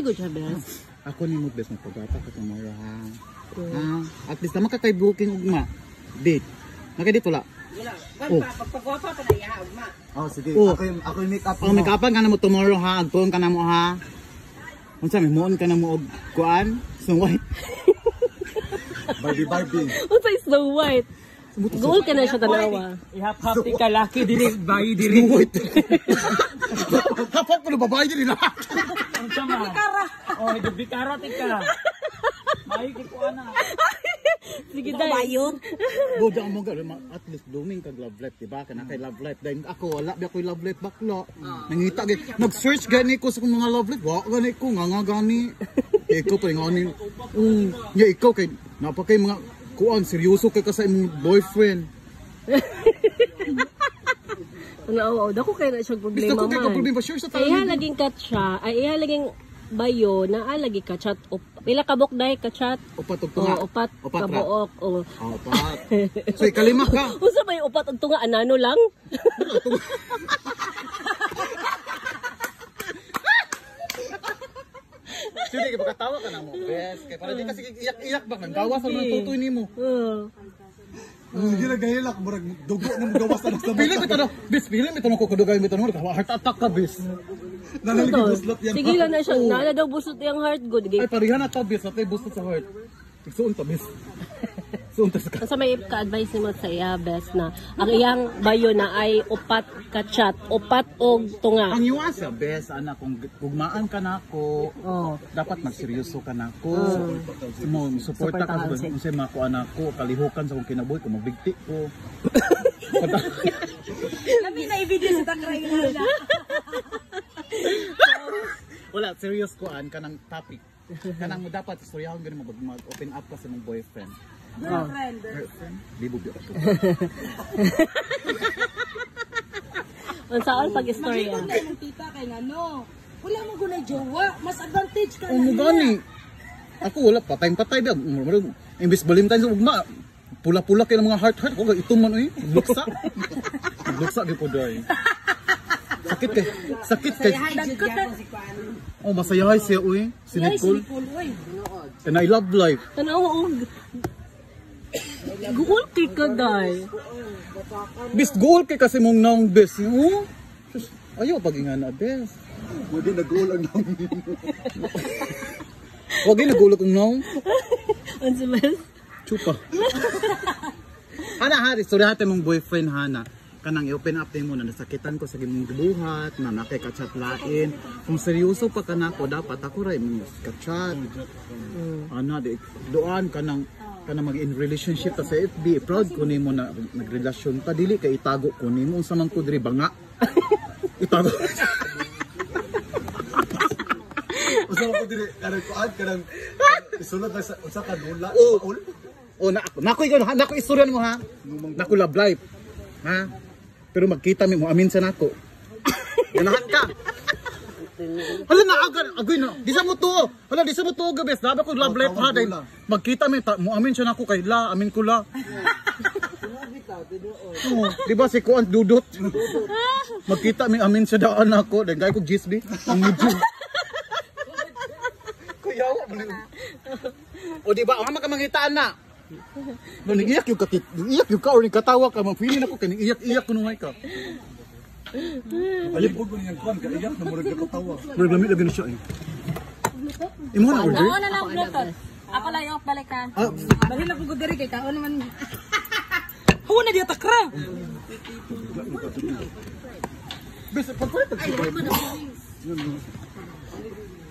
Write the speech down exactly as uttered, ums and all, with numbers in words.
good siya, best. Ako ni mo best na pagata ka tomorrow ha. Ha? At least naman ka kay booking ugma. Date. Nakay dito la. Wala. Ban pa pagpagwapa pa na iya ugma. Oh, sige. Ako yung ako yung make up. Oh, make upan ka na mo tomorrow ha. Agtuon ka na mo ha. Unsa may muon ka na mo og kuan? Snow White. Barbie Barbie. Unsa Snow White? Goal ka na siya tanawa. Ihap-hap ka laki dili bayi dili. Snow White. Hapap ko na babae dili na. Unsa ma? Oh, bikara tika. May ko ana. Sige dayon. Go down mo garo at least blooming kag love life, diba? Kana kay love life. Dahil ako wala ba ko love life bakla. Nangita gid. Nag-search gani ko sa mga love life. Wa gani ko nga nga gani. Ikaw pa ngani. Um, ya ikaw kay napakay mga kuan seryoso kay ka sa imong boyfriend. Ano, dako kay na siya problema man. Gusto ko kay problema sure sa tawo. Ay laging kat siya. Ay laging bayo na alagi ka chat op pila ka bok dai ka chat upat ug tunga oh, upat, upat ka buok oh. Oh, upat so ikalima ka unsa ba yung upat ug tunga anano lang sige ka pagkatawa ka na mo best kay para di kasi iyak-iyak ba nang gawas ang tutoy nimo uh. Hindi na gahilak, murag dugo na magawas na sa pili mo ito, bis, pili mo ito na kukudugay mo ito, heart attack ka, bis. Nanalig buslot yan. Sige lang na siya, nala daw buslot yung heart good. Ay, parihan na ito, bis, natay buslot sa heart. Igsuon ta, bis. Suon ta sa ka. Kasi may ka-advise mo sa iya, best na, ang iyang bayo na ay upat ka chat, upat og tunga. Ang iwasa, best, anak, kung gugmaan ka na ako, oh. dapat magseryoso ka na ako. Oh. Mo, suporta ka, kung siya mako anak ko, kalihukan sa kong kinabuhi, kung magbigti ko. Labi na i-video sa takray na. Wala, serious ko an kanang topic. Kanang mo dapat istoryahan ganun mo mag-open up ka sa mong boyfriend. Girlfriend. Girlfriend? Di bubyo ako. Unsa all pag-istorya? Magiging na yung tita kay ano. Wala mo gunay jowa, mas advantage ka na. Ano gani? Ako wala patay-patay ba. Imbis balimtan sa ugma. Pula-pula kay mga heart-heart ko ito man oy. Buksa. Buksa gyud ko doy. Sakit kay. Sakit kay. Oh, masayahay siya uy. Si Nicole. And I love life. Tanaw og Goal kay ka day. Bis goal kay kasi mong naong bes. Oh. Ayaw pag ingana bes. Wagi na goal ang naong. Wagi na goal ang naong. Unsa bes? Chupa. Hana hari, sorry hate mong boyfriend Hana. Kanang i-open up din mo na nasakitan ko sa gimong gibuhat, na nakay-kachat lain. Kung seryoso pa ka na ako, dapat ako rin mong kachat. Mm. Ano, di, doon ka nang, ka nang mag-in relationship ta sa F B. Proud ko ni mo na nagrelasyon ta. Dili ka itago ko ni mo. Unsa man ko diri banga. Itago. Unsa man ko diri, karang kuan, karang isulod na sa, unsa ka nula? Oh, oh na, nako ikaw, nako istorya mo ha. Nako love life. Ha? Pero magkita mi mo amin sa nako. Ganahan ka. Hala na agad agoy na. Di sa mo tuo. Hala di sa mo tuo gabes. Dapat ko love life ha dai. Magkita mi mo amin sa nako kay la, amin ko la. Oh, di ba si Kuan dudot? Magkita mi amin sa daan nako, dai gay ko gisbi. Ang medyo. Kuyaw mo. O di ba ang makamanghitaan na? No, iyak yung katit, iyak yung ka or katawa ka, mapili ako kaning iyak-iyak ko nungay ka. Ayun po ko niyang kwan, iyak na murag katawa. Murag lamig lagi na siya eh. Imo na order? Oo na lang bluetooth. Ako lang yung balik ka. Balik na po diri kay kao naman. Huwag na diya takra. Bes, pagpapag siya.